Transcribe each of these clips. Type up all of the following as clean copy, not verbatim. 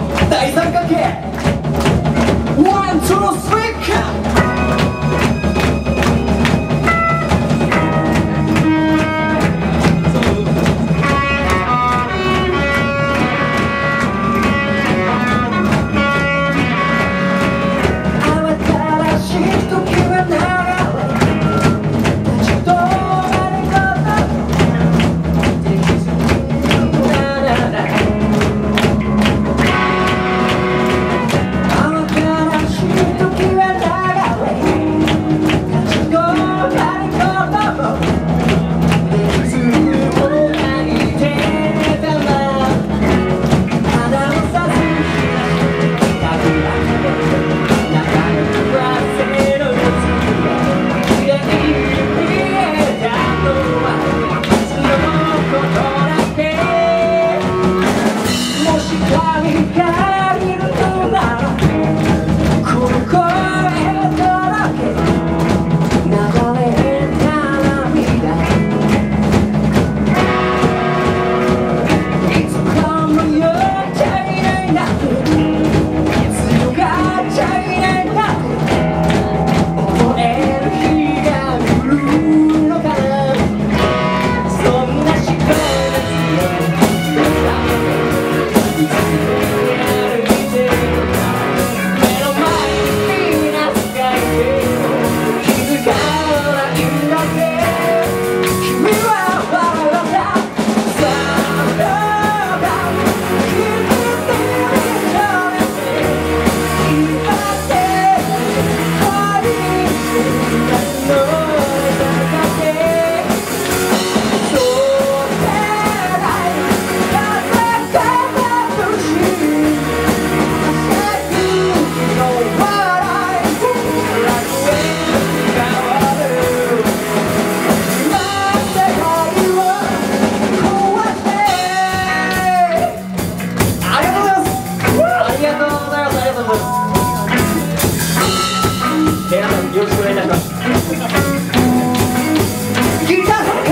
大三角形ワンツースリーよろしくお願いいたします。ギターソロ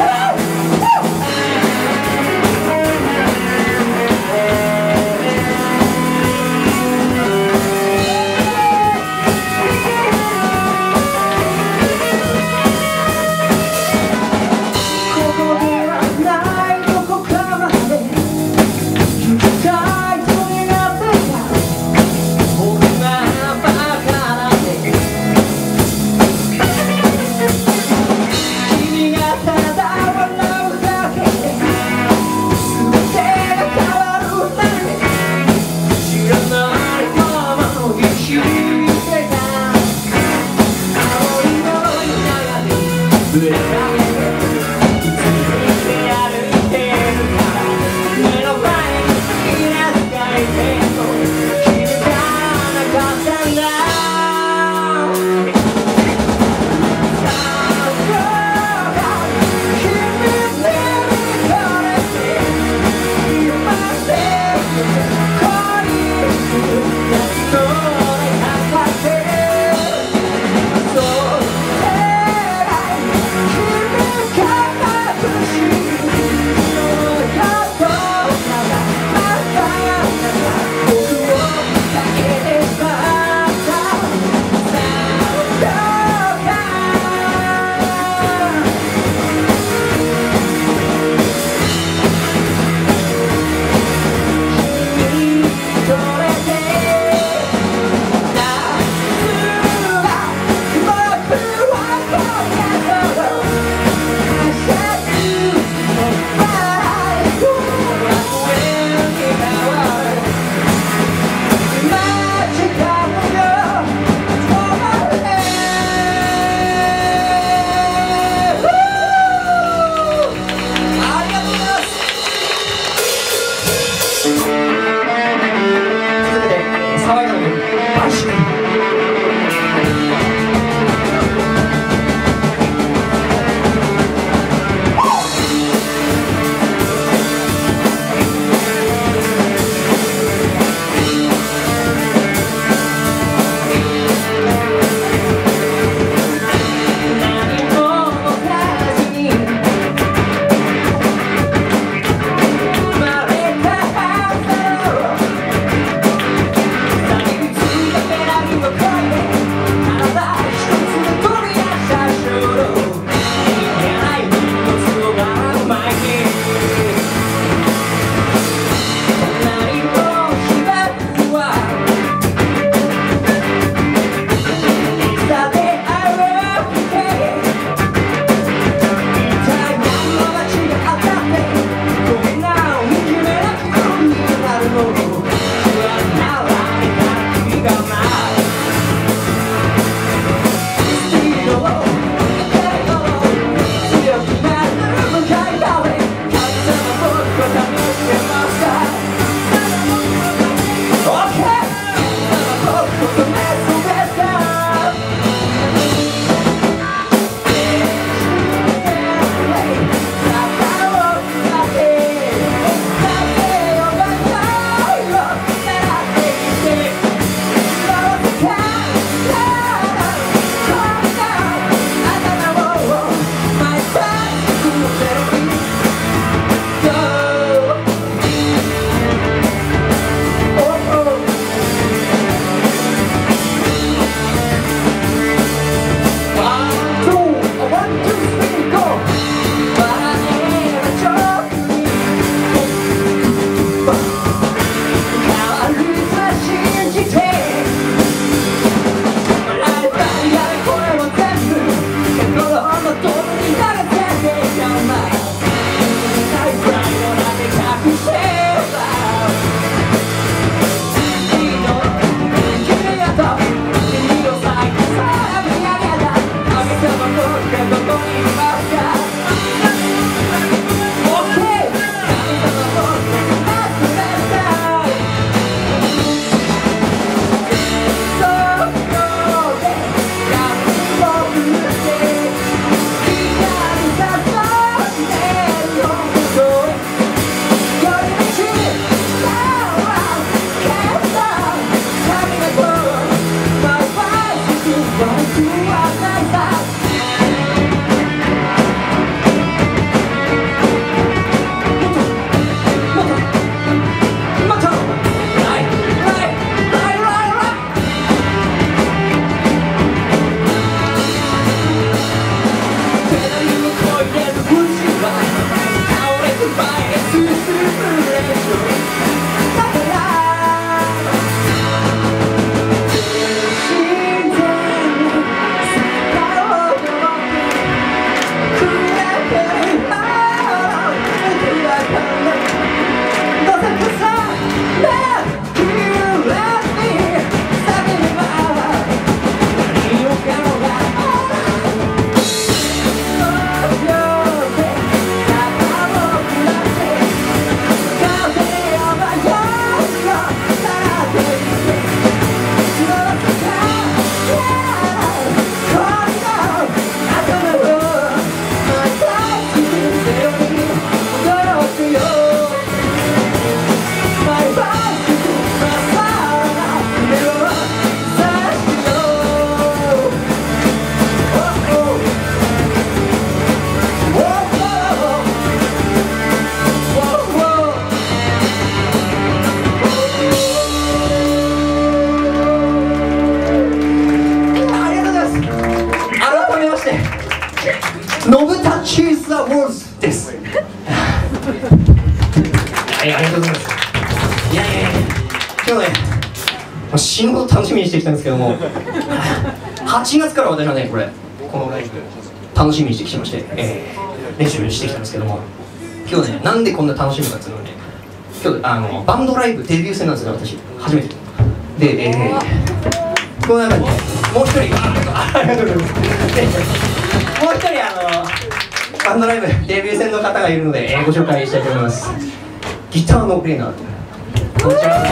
死ぬほど楽しみにしてきたんですけども8月から私はねこのライブ楽しみにしてきてまして、練習してきたんですけども、今日ねなんでこんな楽しみかっていうのをね、今日バンドライブデビュー戦なんですよ私初めてで、この中にもう一人ありがとうございますもう一人バンドライブデビュー戦の方がいるので、ご紹介したいと思います。ギターのレーナー、こんにちは。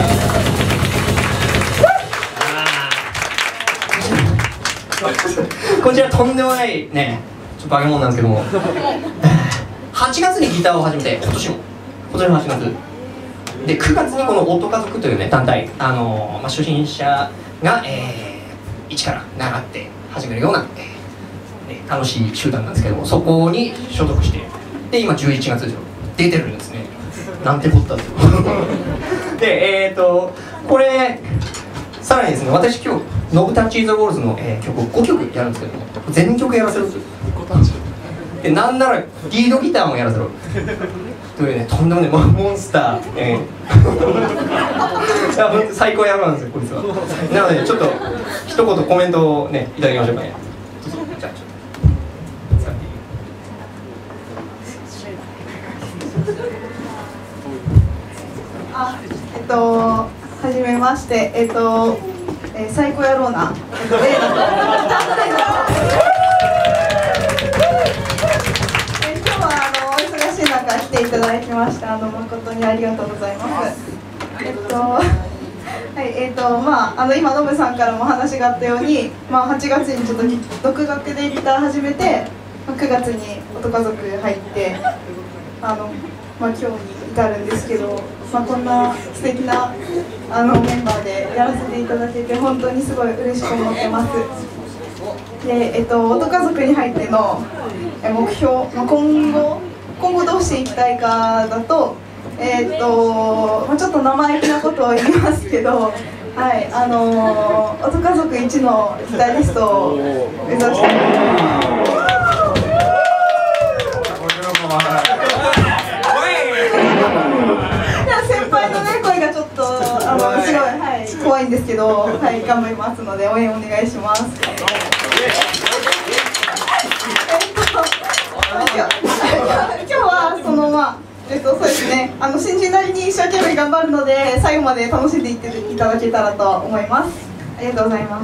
こちらとんでもないね、ちょっと化け物なんですけども8月にギターを始めて、今年の8月で、9月にこの音家族というね団体、初心者が、一から習って始めるような、楽しい集団なんですけども、そこに所属して、で今11月でしょ、出てるんですね。なんてこったですよでこれさらにですね、私今日ノブタッチーズ・ウォールズの、曲を5曲やるんですけども、全曲やらせるで、なんならリードギターもやらせろというね、とんでもないモンスター、いや本当最高野郎なんですよこいつは。なのでちょっと一言コメントをねいただきましょうかね。じゃあはじめまして、最高野郎な、今日はお忙しい中来ていただきまして誠にありがとうございます。はい、今ノブさんからも話があったように、8月にちょっと独学でギター始めて、9月に音家族入って今日に至るんですけど、こんな素敵なメンバーでやらせていただけて本当にすごい嬉しく思ってます。で、音家族に入っての目標、今後どうしていきたいかだと、ちょっと生意気なことを言いますけど、はい、音家族一のギタリストを目指しています。先輩のね声がちょっとすごい、はい、怖いんですけど、はい、頑張りますので応援お願いします。今日はそうですね、新人なりに一生懸命頑張るので最後まで楽しんでいっていただけたらと思います。ありがとうございます。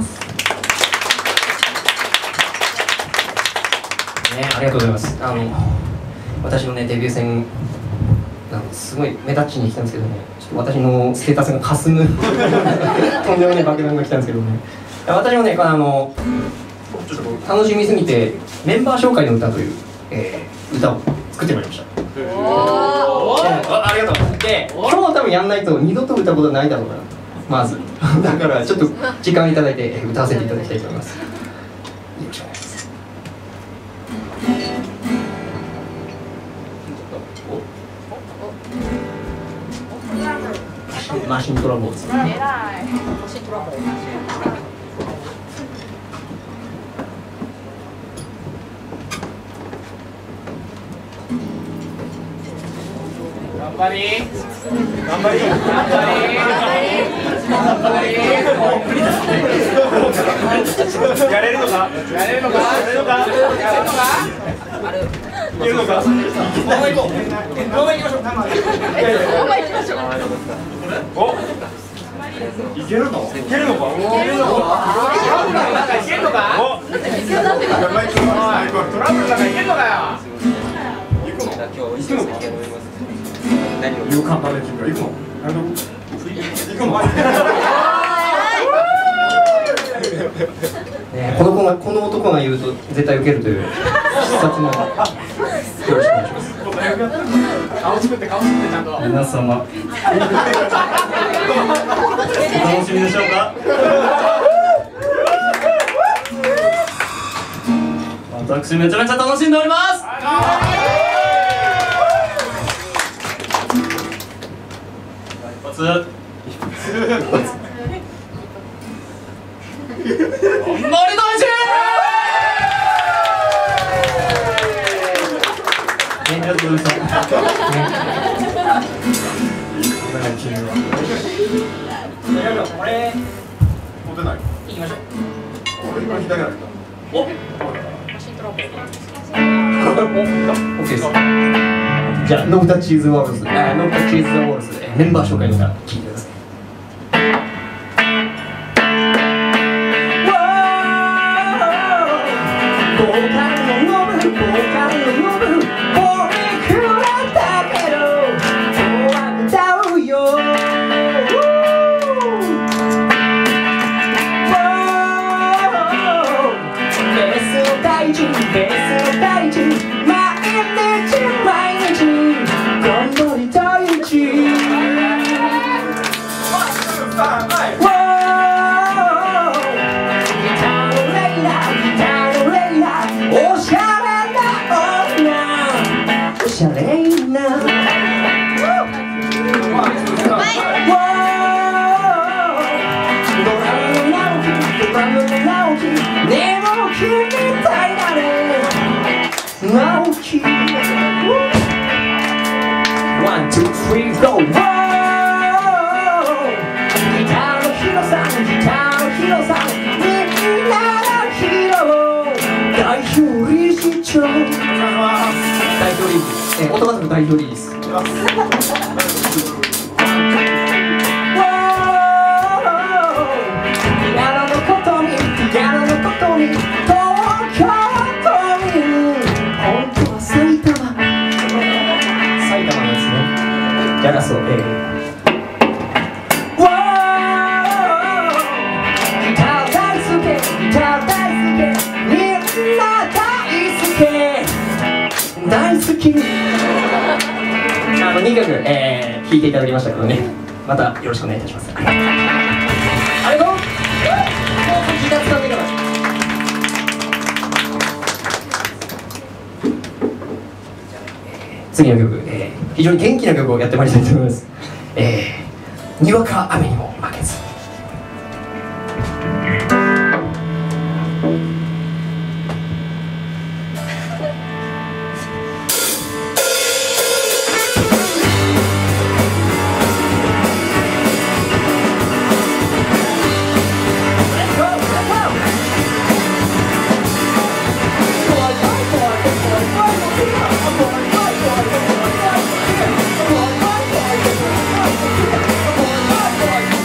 ありがとうございます。私のねデビュー戦すごい目立ちに来たんですけどね、ちょっと私のステータスがかすむとんでもない爆弾が来たんですけどね、私もねちょっと楽しみすぎてメンバー紹介の歌という、歌を作ってまいりました。ありがとう。で今日多分やんないと二度と歌うことはないだろうな、まずだからちょっと時間いただいて歌わせていただきたいと思います。よろしくお願いします。マシントラボです。マシントラボ。 頑張り。頑張り。頑張り。やれるのか。やれるのか。やれるのか。やれるのか。いけるのか。もう行こう。もう行きましょう。もう行きましょう。お。いけるの？いけるのか？いけるのか？いけるのか？お。トラブルなんかいけるのかよ。行くの？行くのか？何を看板で行くの？行くの？行くの？ この男が言うと絶対受けるという必殺のよろしくお願いします。 顔作ってちゃんと皆様お楽しみでしょうか。私めちゃめちゃ楽しんでおります。一発森戸一ありがとうございます。 これ撮ってない。 行きましょう。 俺今左だった。 お、オッケーです。じゃあノブタチーズワールズ、ノブタチーズワールズメンバー紹介の歌聞いてください。ボーカルのノブ、ボーカルのノブ、俺くらったけど今日は歌うよ。ベースを大事に、ベースを大事に、毎日毎日頑張りたいんち。おしゃれなドラムの直樹、ドラムの直樹、でも君みたいだね直樹。ワン、ツー、スリー、ゴー。ギターのヒロさん、ギターのヒロさん、みんなのヒーロー代表理事長。代表リリース、音がつく代表リリース。ピアノのことに、ピアノのことに、東京都民、本当は埼玉なんですね。じゃあラスト、ギター大好き、ギター大好き、みんな大好き大好き。2曲、弾いていただきましたけどね、またよろしくお願いいたします。ありがとう。もうギター使ってから。次の曲、非常に元気な曲をやってまいりたいと思います。にわか雨にも負けず。Boy,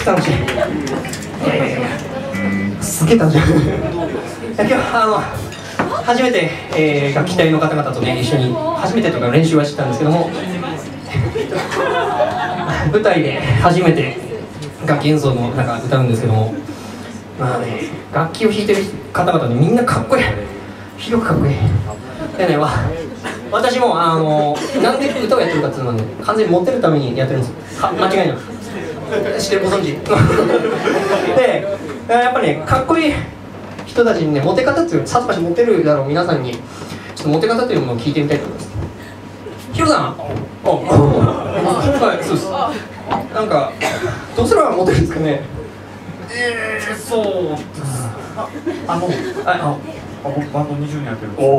楽しい。いやいやいや、すげえ楽しい。いや今日初めて、楽器隊の方々とね一緒に初めてとか練習はしてたんですけども舞台で初めて楽器演奏のなんか歌うんですけども、まあね楽器を弾いてる方々ねみんなかっこいい、ひどくかっこいい。でね私もなんで歌をやってるかっていうのはね完全にモテるためにやってるんですよ。間違いなく知ってる、ご存知でやっぱねかっこいい人たちにねモテ方っていうさぞかしモテるだろう皆さんにちょっとモテ方というものを聞いてみたいと思います。ヒロさん、はい、そうです。なんかどうすればモテるんですかね。 そうです。僕バンド20年やってるんですけど、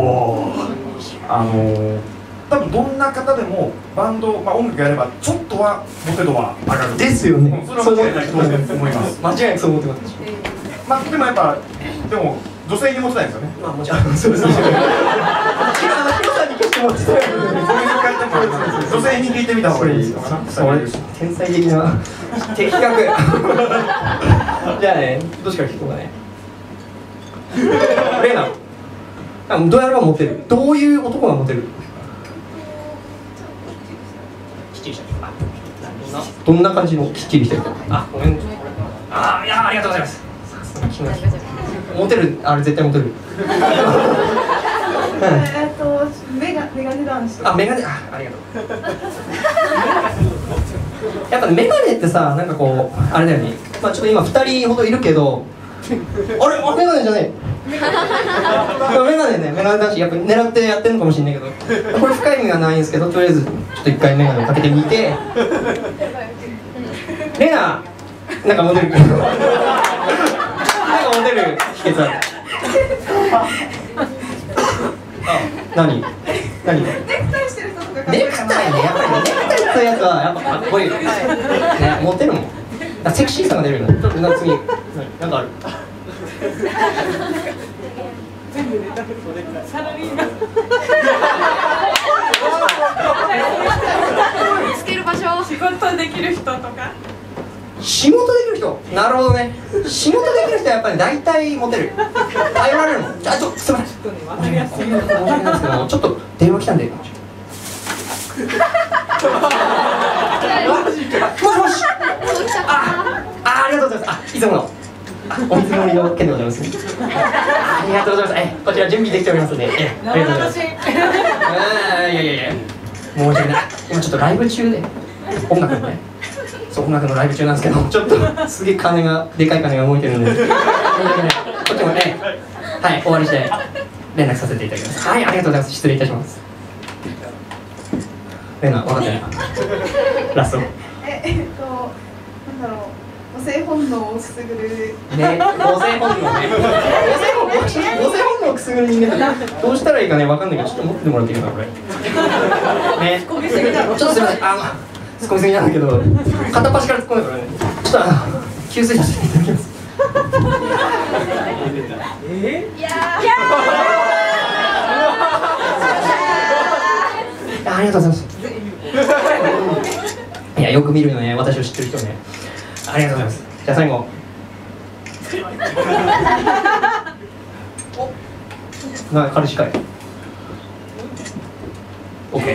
多分どんな方でもバンド、音楽やればちょっとはモテ度は上がるですよね。 それは間違いないと思います。 間違いなくそう思ってます。 でもやっぱでも女性にモテないですよね。 まあもちろんそうです。ヒロさんに決してモテない。 女性に聞いてみた方がいいのかな。 天才的な的確。じゃあね、どっちから聞こうかね。レイナ、どうやればモテる？どういう男がモテる？どんな感じのきっちりしてる？あ、ごめん。いやありがとうございます。モテる、あれ絶対モテる。 メガネ男子。 メガネ、ありがとう。やっぱメガネってさ、なんかこうあれだよね。ちょっと今2人ほどいるけど、あれメガネじゃねえ。メガネね、メガネ男子やっぱ狙ってやってるのかもしれないけど、これ深い意味はないんですけど、とりあえずちょっと一回メガネをかけてみて。レナ、なんかモテる。なんかモテる秘訣ある。何？ ネクタイしてる人とかかっこいいかな。 ネクタイね、やっぱりネクタイってやつはやっぱかっこいいよ。ね、モテるもん。セクシーさが出るよね。ちょっと次、なんかある。 見つける場所。仕事できる人とか。 仕事できる人、なるほどね。仕事できる人はやっぱり大体モテる。頼られるもん。すみません。申し訳ないですけど、ちょっと電話来たんで。もしもし。ありがとうございます。いつもの。お見積もりの件でございます。ありがとうございます。こちら準備できておりますので。ありがとうございます。いや。申し訳ない。今ちょっとライブ中で、音楽のね。そう、音楽のライブ中なんですけど、ちょっとすげえでかい金が動いてるんで、こっちもね、はい、終わり次第連絡させていただきます。はい、ありがとうございます。失礼いたします。レナ、分かったよ。ラスト。 なんだろう、母性本能をくすぐる。 ね、母性本能ね。母性本能をくすぐる人間ってどうしたらいいかね、分かんないけど、ちょっと持ってもらっていいかな、これ。ね、ちょっとすみません。突っ込みすぎなんだけど、片っ端から突っ込んでからね、ちょっと給水させていただきます。ありがとうございます。いや、よく見るよね、私を知ってる人ね。ありがとうございます。じゃあ最後。彼氏かい。OK。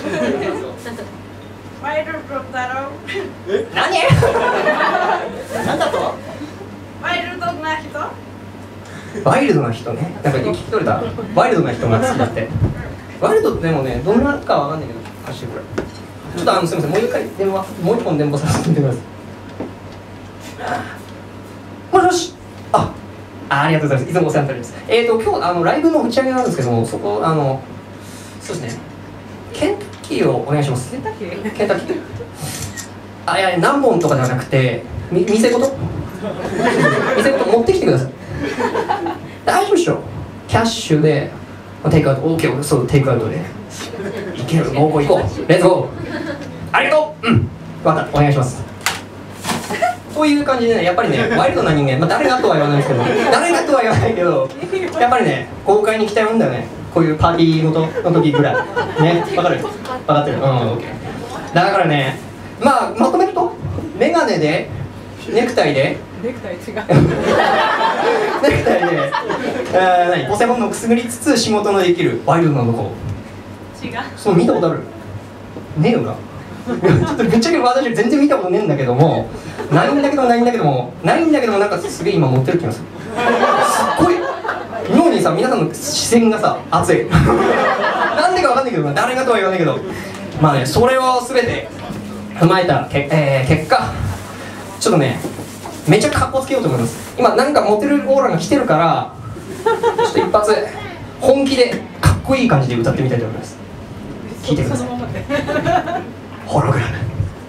ワイルドだろう。 何？何だと？ ワイルドな人？ ワイルドな人ね。なんか聞き取れた？ワイルドな人が好きだって。ワイルドでもね、どんなかわかんないけど、貸してくれ。ちょっとすみません、もう一本電話させてください。もしもし。ありがとうございます。いつもお世話になっております。今日ライブの打ち上げなんですけども、そこそうですね。ケンタッキーをお願いします。ケンタッキー？いや何本とかじゃなくて、店ごと持ってきてください。大丈夫でしょ。キャッシュでテイクアウト、OK、そうテイクアウトで。いける、行こう。レッツゴー。ありがとう。分かった、お願いします。こういう感じでね、やっぱりね、ワイルドな人間、誰がとは言わないですけど、やっぱりね、豪快に来たいもんだよね。こういうパーティーの時ぐらい。ね、分かってる。OK。だからね、まとめると、メガネで、 ネクタイでネクタイ違う。 ネクタイでポセモンのくすぐりつつ仕事のできるワイルドな男。 違う。 そう見たことある？ねえよな。ちょっとぶっちゃけ私全然見たことねえんだけども、ないんだけどなんかすげえ今持ってる気がする。すっごい妙にさ、皆さんの視線がさ熱い。なんでかわかんないけど、誰がとは言わないけど、まあね、それを全て踏まえた結果、ちょっとねめっちゃカッコつけようと思います。今なんかモテるオーラが来てるから、ちょっと一発本気でかっこいい感じで歌ってみたいと思います。聞いてください。ホログラム。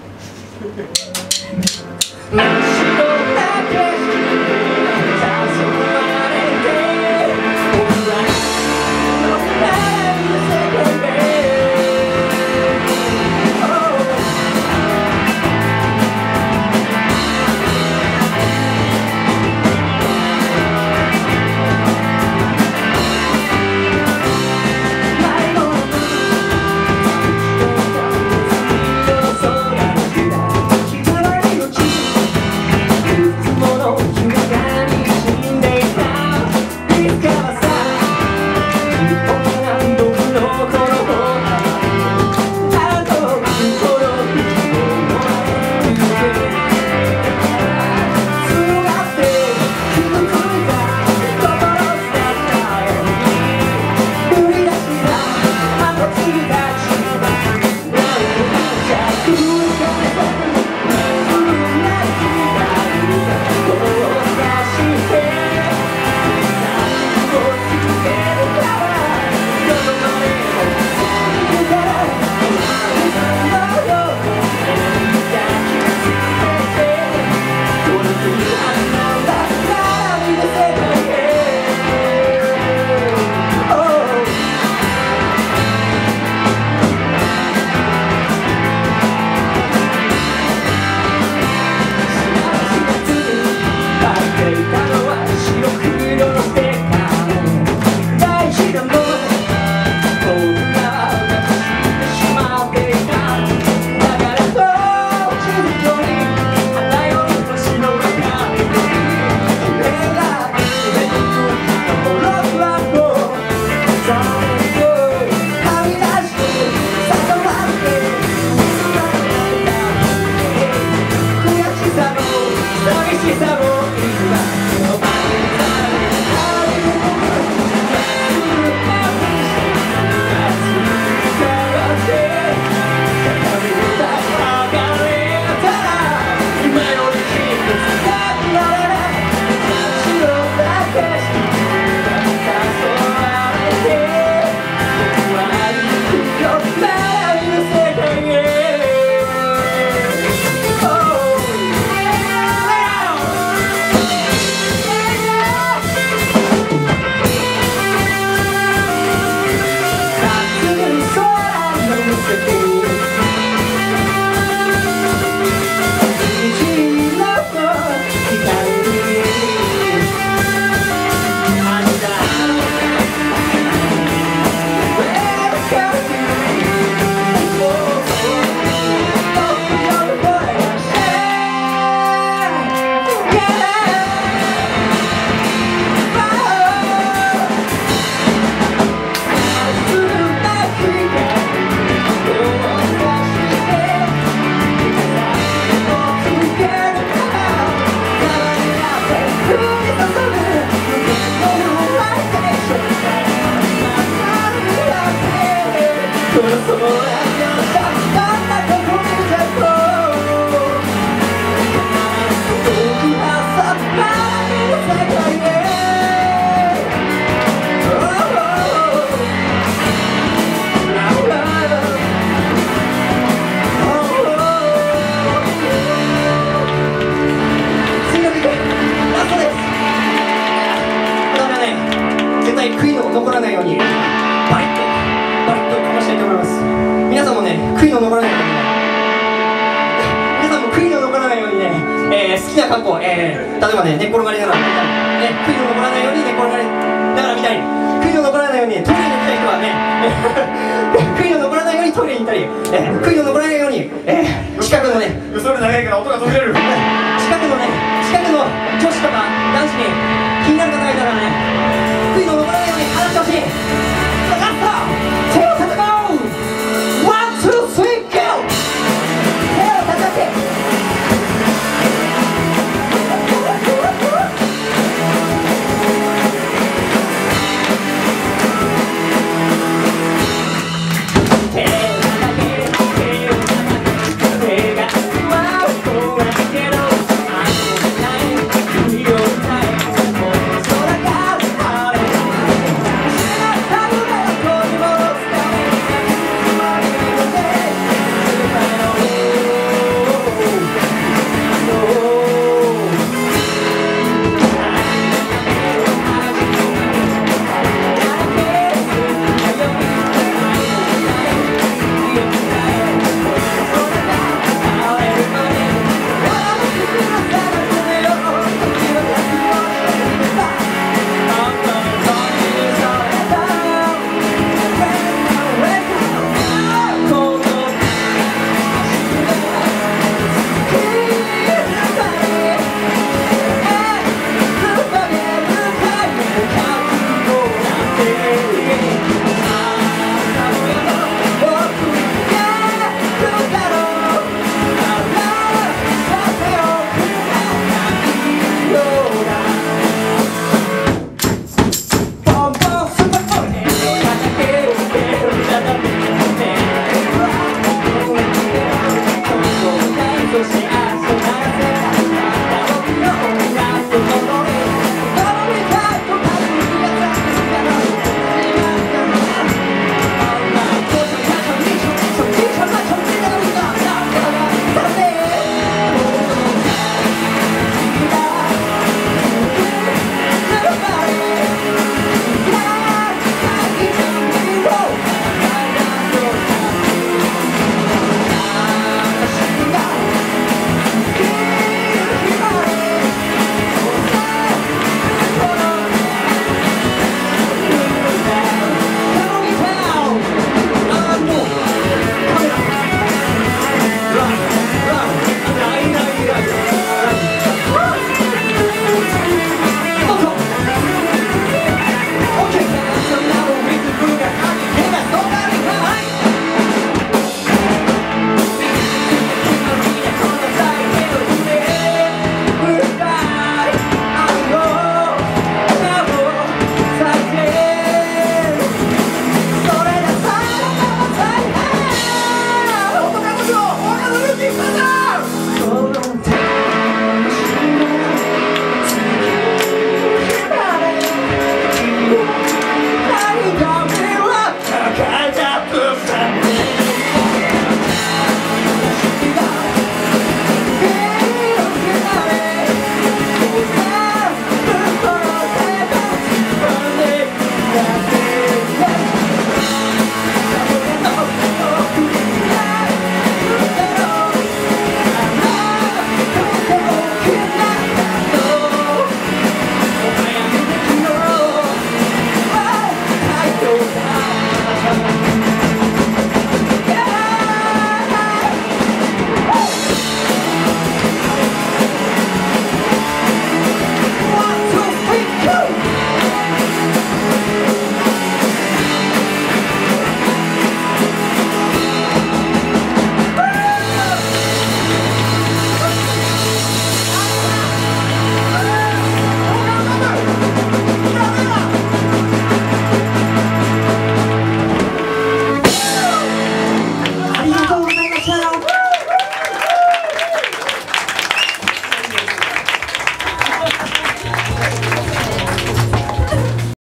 悔いの残らないようにバリッとかましていきたいと思います。皆さんもね、悔いの残らないようにね、皆さんも悔いの残らないようにね、好きな格好、例えばね、寝っ転がりながら見たり、ね、悔いの残らないように寝っ転がりながら見たり、悔いの残らないようにトイレに行きたい人はね悔いの残らないようにトイレに行ったり、悔いの残らないように、近くのね、 それ長いから音が途切れる。 近近くの女子とか男子に気になる方がいたらね